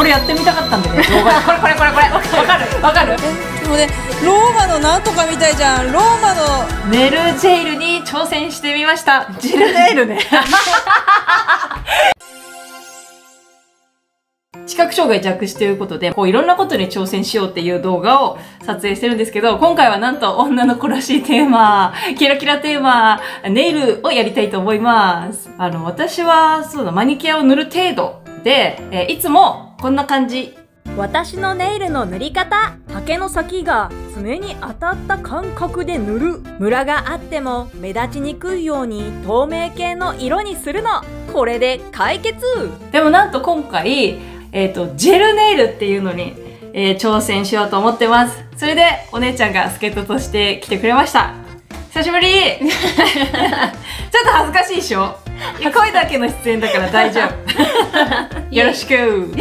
これやってみたかったんだよね、動画で。これわかる。 でもね、ローマのなんとかみたいじゃん。ローマのネルジェイルに挑戦してみました。ジェルネイルね。視覚障害弱視ということで、こういろんなことに挑戦しようっていう動画を撮影してるんですけど、今回はなんと女の子らしいテーマ、キラキラテーマ、ネイルをやりたいと思います。私は、そうだ、マニキュアを塗る程度で、いつもこんな感じ。 私のネイルの塗り方、ハケの先が爪に当たった感覚で塗る。ムラがあっても目立ちにくいように透明系の色にするの。これで解決。 でもなんと今回、ジェルネイルっていうのに、挑戦しようと思ってます。それでお姉ちゃんが助っ人として来てくれました。久しぶり。ちょっと恥ずかしいでしょ。声だけの出演だから大丈夫。よろしく。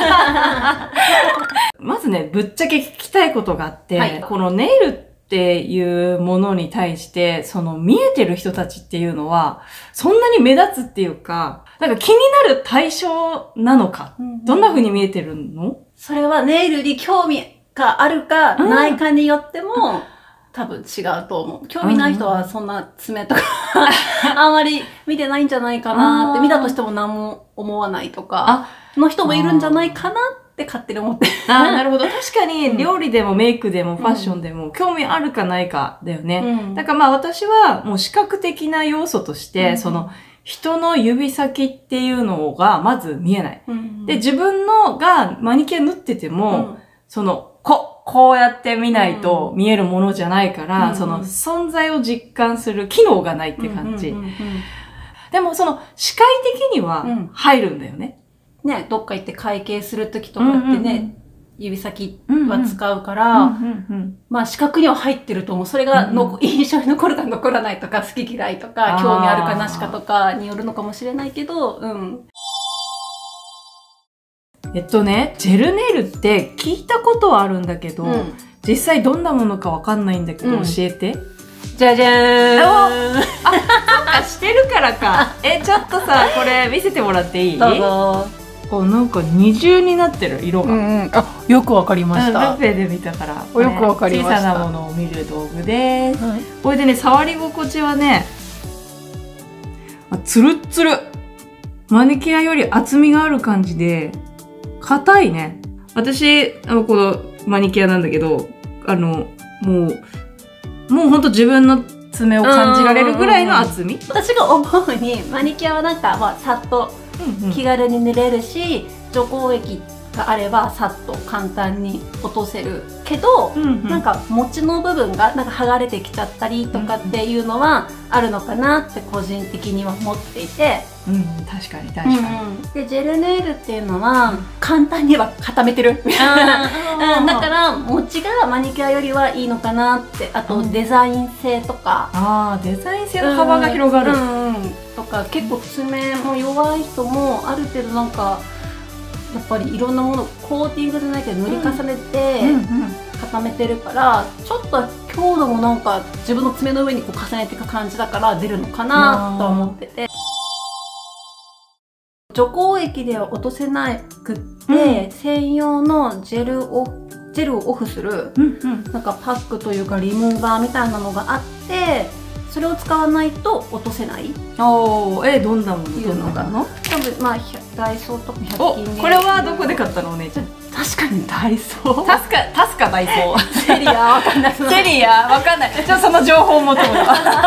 まずね、ぶっちゃけ聞きたいことがあって、はい、このネイルっていうものに対して、その見えてる人たちっていうのは、そんなに目立つっていうか、なんか気になる対象なのか、どんな風に見えてるの？ それはネイルに興味があるかないかによっても、多分違うと思う。興味ない人はそんな爪とかあんまり見てないんじゃないかなって、見たとしても何も思わないとか、の人もいるんじゃないかなって勝手に思ってる。 なるほど。確かに料理でもメイクでもファッションでも興味あるかないかだよね。だからまあ私はもう視覚的な要素として、その人の指先っていうのがまず見えない。で、自分のがマニキュア塗ってても、その、こうやって見ないと見えるものじゃないから、その存在を実感する機能がないって感じ。でもその視界的には入るんだよね。 ね、どっか行って会計するときとかってね、指先は使うから、まあ視覚には入ってると思う。それが印象に残るか残らないとか、好き嫌いとか、興味あるかなしかとかによるのかもしれないけど、 ジェルネイルって聞いたことはあるんだけど、実際どんなものかわかんないんだけど、教えて。 じゃじゃーん。 そっか、してるからか。ちょっとさ、これ見せてもらっていい？ どうぞ。 なんか二重になってる、色が。 よくわかりました。 ルペで見たから。 よくわかりました。 小さなものを見る道具です。これでね、触り心地はね、つるっつる。マニキュアより厚みがある感じで、硬いね。私、このマニキュアなんだけど、もうほんと自分の爪を感じられるぐらいの厚み。 私が思うに、マニキュアはなんか、まあ、さっと気軽に塗れるし、除光液があればさっと簡単に落とせるけど、なんか持ちの部分がなんか剥がれてきちゃったりとかっていうのはあるのかなって個人的には思っていて。 確かに。 でジェルネイルっていうのは簡単には固めてるだから持ちがマニキュアよりはいいのかなって。あとデザイン性とか、 デザイン性の幅が広がるとか、結構爪も弱い人もある程度なんかやっぱりいろんなものコーティングじゃないけど塗り重ねて固めてるから、ちょっと強度もなんか自分の爪の上にこう重ねていく感じだから出るのかなと思ってて。除光液では落とせなくって、専用のジェルをオフするなんかパックというかリムーバーみたいなのがあって、それを使わないと落とせない。 どんなもの？ いうのが多分まあダイソーとか100均で。 これはどこで買ったのお姉ちゃん？ 確かにダイソー。 タスカダイソー。 セリアわかんない。 セリアわかんない。その情報を求めた。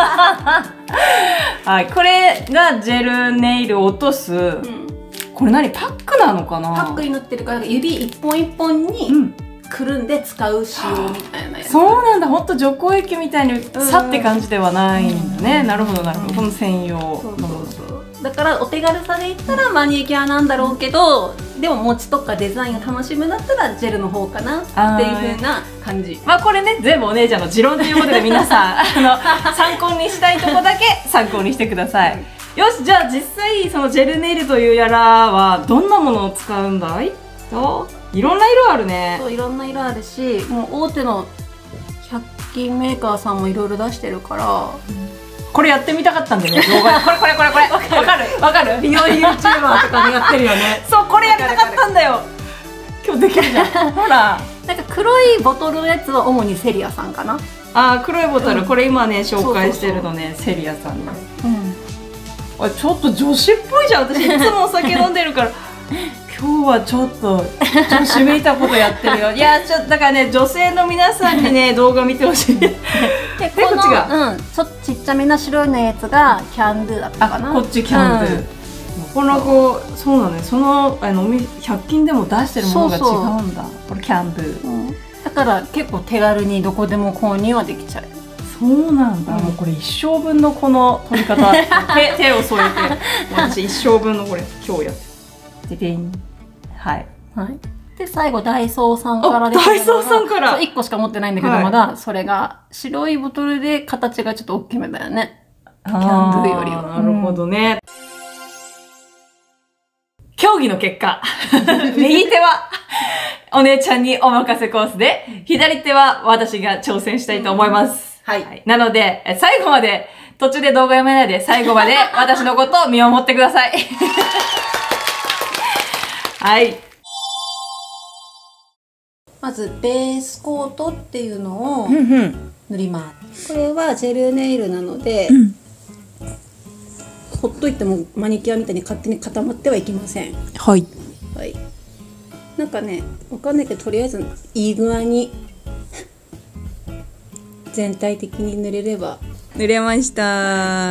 はい、これがジェルネイルを落とす。これ何？パックなのかな？ パックになってるから指一本一本にくるんで使う仕様みたいなやつ。 そうなんだ。ほんと除光液みたいにさって感じではないんだね。なるほどなるほど。この専用のもの。 だからお手軽さで言ったらマニキュアなんだろうけど、でも持ちとかデザインを楽しむんだったらジェルの方かなっていう風な感じ。 まあこれね、全部お姉ちゃんの持論ということで皆さん参考にしたいとこだけ参考にしてください。よし、じゃあ実際そのジェルネイルというやらはどんなものを使うんだい？いろんな色あるね。 そう、いろんな色あるし、もう大手の100均メーカーさんもいろいろ出してるから、 これやってみたかったんだよね、動画で。これわかる美容 YouTuber とかでやってるよね。そう、これやりたかったんだよ。 できるじゃん。ほら。 なんか黒いボトルのやつは主にセリアさんかな。 あー、黒いボトル、これ今ね紹介してるのね、セリアさんの。あ、ちょっと女子っぽいじゃん。私いつもお酒飲んでるから。今日はちょっと女子めいたことやってるよ。いや、ちょっとだからね、女性の皆さんにね動画見てほしい。で、こっちがちっちゃめな白いのやつがキャンドゥだったかな。 こっちキャンドゥ。この子、そうだね、その100均でも出してるものが違うんだ。これキャンドゥ。 だから結構手軽にどこでも購入はできちゃう。 そうなんだ。もうこれ一生分のこの取り方。手を添えて、私一生分のこれ今日やって。ででん。はい。 はい。で最後ダイソーさんからで。 ダイソーさんから。 1個しか持ってないんだけど、まだそれが白いボトルで形がちょっと大きめだよね。キャンドゥよりは。 なるほどね。競技の結果、右手はお姉ちゃんにお任せコースで、左手は私が挑戦したいと思います。はい。なので、最後まで、途中で動画やめないで、最後まで私のことを見守ってください。はい。 まず、ベースコートっていうのを塗ります。これはジェルネイルなので、ほっといてもマニキュアみたいに勝手に固まってはいきません。 はい。 はい。なんかね、わかんないけど、とりあえずいい具合に全体的に塗れれば。 塗れました。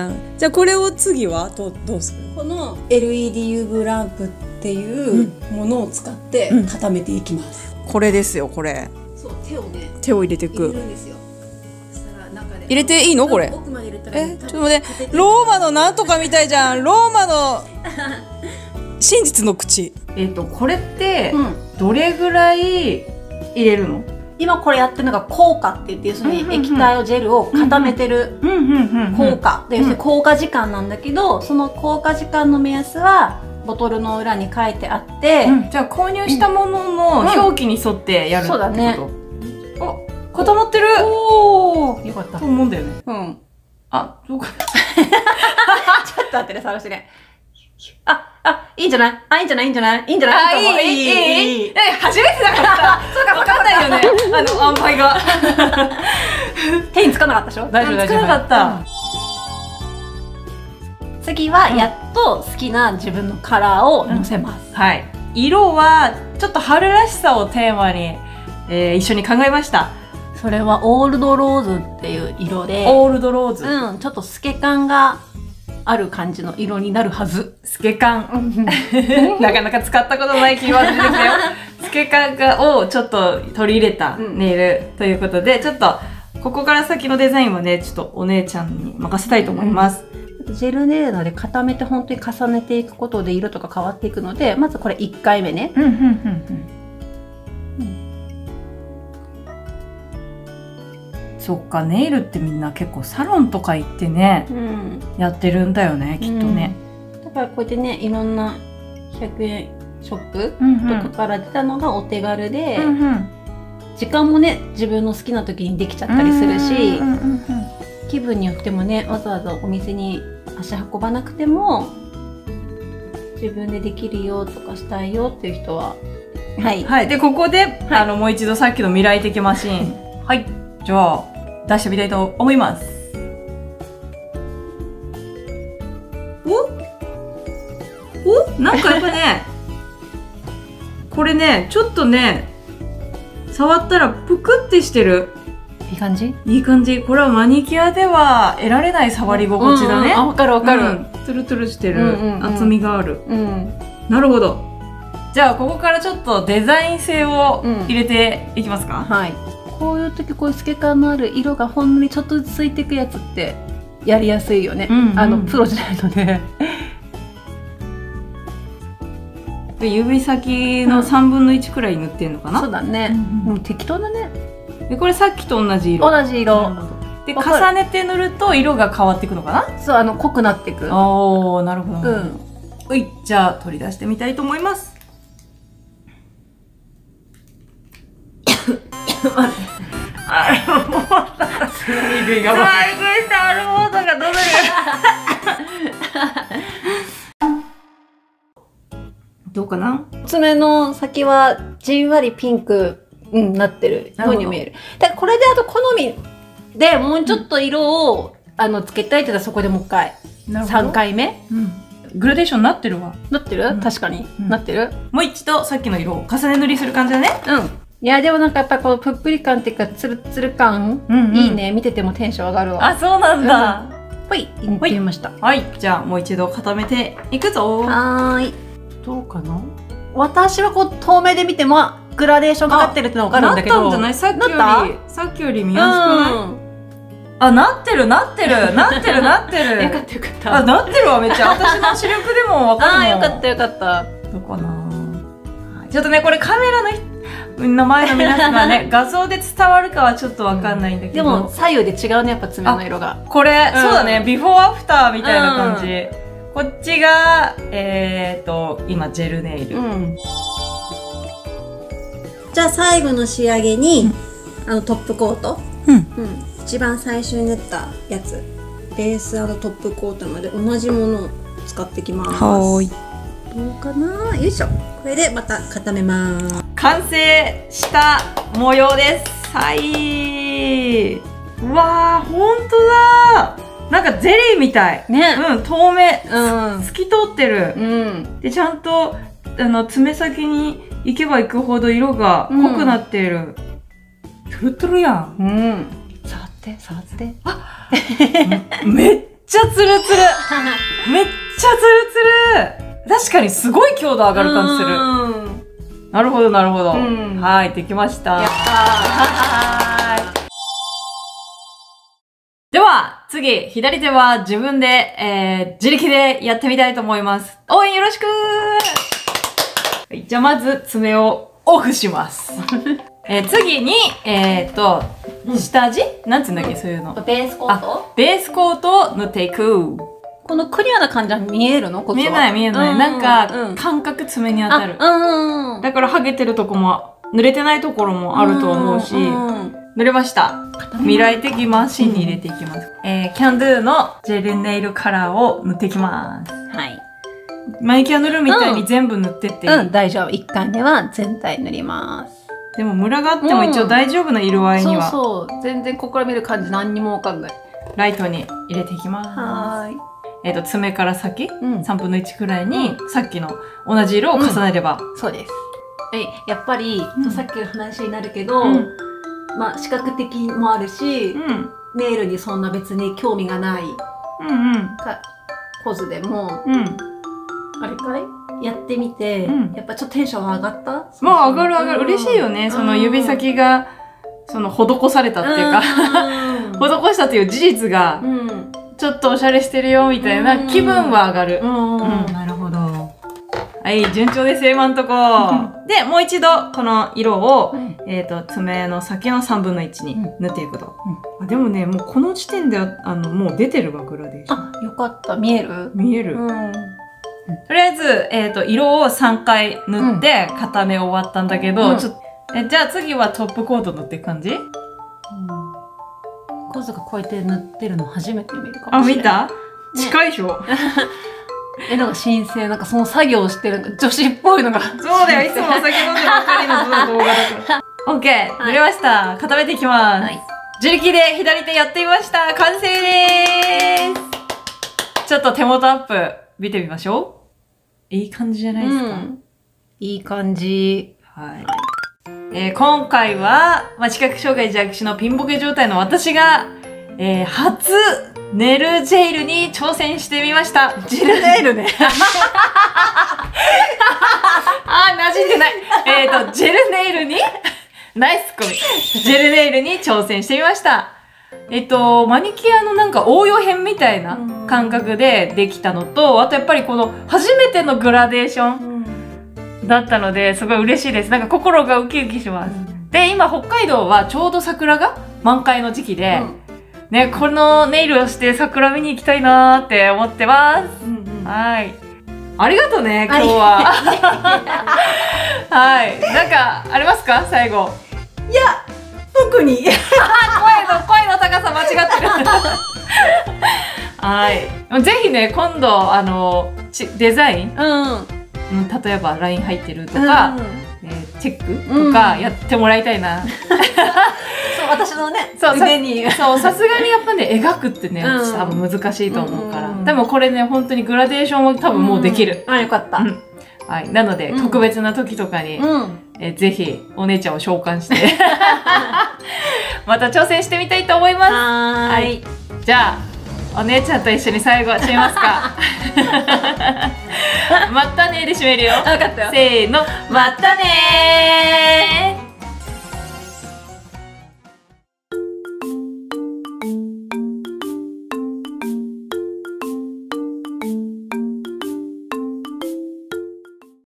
じゃあこれを次はどうする？ この LED UV ランプっていうものを使って固めていきます。 これですよ、これ。 そう、 手を入れていく。 入れるんですよ。 入れていいのこれ？ 奥まで入れたら、 ちょっと待って、ローマのなんとかみたいじゃん。ローマの真実の口。 これってどれぐらい入れるの？ 今これやってるのが硬化って言って、要するに液体をジェルを固めてる硬化で、要するに硬化時間なんだけど、その硬化時間の目安はボトルの裏に書いてあって、 じゃあ購入したものの表記に沿ってやるってこと？そうだね。固まってる。 おー、よかった。 そう思うんだよね。 うん。 あ、どうかな。ちょっと待ってね、探してね。いいんじゃない？いいんじゃない？いいんじゃない？いいんじゃない？ いい。初めてだからさ、そうか、わかんないよね。塩梅が。 手につかなかったでしょ？大丈夫、大丈夫。 つかなかった。 次は、やっと好きな自分のカラーをのせます。 はい。色は、ちょっと春らしさをテーマに、一緒に考えました。 それはオールドローズっていう色で。 オールドローズ。 うん、ちょっと透け感がある感じの色になるはず。 透け感。なかなか使ったことないキーワード出てきたよ。透け感をちょっと取り入れたネイルということで、ちょっとここから先のデザインはね、ちょっとお姉ちゃんに任せたいと思います。 ジェルネイルなので固めて本当に重ねていくことで色とか変わっていくので、まずこれ1回目ね。 そっか、ネイルってみんな結構サロンとか行ってね、やってるんだよね、きっとね。 だからこうやってね、いろんな100円ショップとかから出たのがお手軽で、時間もね、自分の好きな時にできちゃったりするし、気分によってもね、わざわざお店に足運ばなくても自分でできるよとかしたいよっていう人は、 はい。で、ここで、もう一度さっきの未来的マシーン。はい。じゃあ、出してみたいと思います。なんかやっぱね、これね、ちょっとね、触ったらぷくってしてる。 いい感じ？ いい感じ。これはマニキュアでは得られない触り心地だね。 わかるわかる。 トゥルトゥルしてる。厚みがある。なるほど。じゃあ、ここからちょっとデザイン性を入れていきますか？ はい。こういう時、こういう透け感のある色がほんのにちょっとずつついていくやつってやりやすいよね。プロじゃないので。 指先の3分の1くらい塗ってんのかな？ そうだね。もう適当だね。 で、これさっきと同じ色。 同じ色。 で、重ねて塗ると色が変わっていくのかな？ そう、濃くなっていく。 おー、なるほど。じゃあ取り出してみたいと思います。 どうかな？ 爪の先はじんわりピンク、なってるように見える。だからこれであと好みでもうちょっと色を、つけたいって言ったらそこでもう一回。3回目、 グラデーションになってるわ。 なってる、確かに、なってる。 もう一度さっきの色を重ね塗りする感じだね。 いや、でもなんかやっぱりこのぷっくり感っていうか、ツルツル感、いいね。見ててもテンション上がるわ。 あ、そうなんだ。 ほい、塗ってみました。 はい、じゃあもう一度固めていくぞ。 はーい。 どうかな？ 私はこう透明で見てもグラデーションかかってるってのは分かるんだけど。 なったんじゃない？さっきより見やすくない？あ、なってる。 よかったよかった。 あ、なってるわ、めっちゃ。私の視力でもわかるもん。 あ、よかった。 どうかな。ちょっとね、これカメラの前の皆さんがね、画像で伝わるかはちょっとわかんないんだけど。 でも左右で違うね、やっぱ爪の色が。 これ、そうだね、ビフォーアフターみたいな感じ。こっちが、今、ジェルネイル。 じゃあ最後の仕上げに、トップコート。一番最初に塗ったやつ。ベース&トップコートまで同じものを使ってきます。どうかな？よいしょ。これでまた固めます。 完成した模様です。はい。うわー、ほんとだ。なんかゼリーみたい。 ね。 透明。透き通ってる。で、ちゃんと、爪先に行けば行くほど色が濃くなっている。トゥルトゥルやん。 触って。 あめっちゃツルツル。めっちゃツルツル。確かにすごい強度上がる感じする。なるほど。はい、できました。 やったー。 では、次、左手は自分で、自力でやってみたいと思います。応援よろしくー。はい、じゃあまず、爪をオフします。次に、下地なんつうんだっけ、そういうの。 ベースコート？ ベースコートを塗っていく。 このクリアな感じは見えるの？こっちは。 見えない。なんか、感覚爪に当たる。だから、剥げてるとこも、濡れてないところもあると思うし、塗れました。未来的マシンに入れていきます。キャンドゥのジェルネイルカラーを塗っていきます。 はい。 マニキュア塗るみたいに全部塗ってっていい？ 大丈夫。1回目は全体塗ります。 でもムラがあっても一応大丈夫な色合いには。 そう。全然ここから見る感じ何にもわかんない。 ライトに入れていきます。 はーい。 爪から先、3分の1くらいに、さっきの同じ色を重ねれば。 そうです。やっぱり、さっきの話になるけど、まあ、視覚的もあるし、ネイルにそんな別に興味がないコズでも、あれかいやってみて、やっぱちょっとテンション上がった？ もう上がる。嬉しいよね。その指先が、施されたっていうか、施したっていう事実が、ちょっとおしゃれしてるよ、みたいな気分は上がる。なるほど。はい、順調ですよ、今んとこ。で、もう一度、この色を、爪の先の3分の1に塗っていくと。でもね、もうこの時点で、もう出てるわ、グラデーション。 あ、よかった。見える？ 見える。とりあえず、色を3回塗って固め終わったんだけど、じゃあ次はトップコート塗っていく感じ？ コズがこうやって塗ってるの初めて見るかもしれない。 あ、見た？近いでしょ？ なんか神聖、なんかその作業をしてる女子っぽいのが。 そうだよ、いつもお酒飲んでるばかりの動画だから。オッケー、塗れました。固めていきます。自力で左手やってみました。完成でーす。ちょっと手元アップ見てみましょう。いい感じじゃないですか？ いい感じ。 はい。今回は、視覚障害弱視のピンボケ状態の私が、初ネルジェイルに挑戦してみました。 ジェルネイルね。 馴染んでない。ジェルネイルにナイスコミ。ジェルネイルに挑戦してみました。マニキュアのなんか応用編みたいな感覚でできたのと、あとやっぱりこの初めてのグラデーションだったので、すごい嬉しいです。なんか心がウキウキします。で、今北海道はちょうど桜が満開の時期で、ね、このネイルをして桜見に行きたいなーって思ってます。はい。ありがとうね、今日は。はい。なんか、ありますか最後。 いや、特に。 声の高さ間違ってる。はい。ぜひね、今度、デザイン例えば LINE 入ってるとか、チェックとかやってもらいたいな。 そう、私のね、腕に。 そう、さすがにやっぱね、描くってね、多分難しいと思うから。でもこれね、本当にグラデーションも多分もうできる。 あ、よかった。 はい。なので、特別な時とかに、ぜひ、お姉ちゃんを召喚して、また挑戦してみたいと思います。はい。じゃあ、お姉ちゃんと一緒に最後、締めますか。またねーで締めるよ。 分かったよ。 せーの、またねー。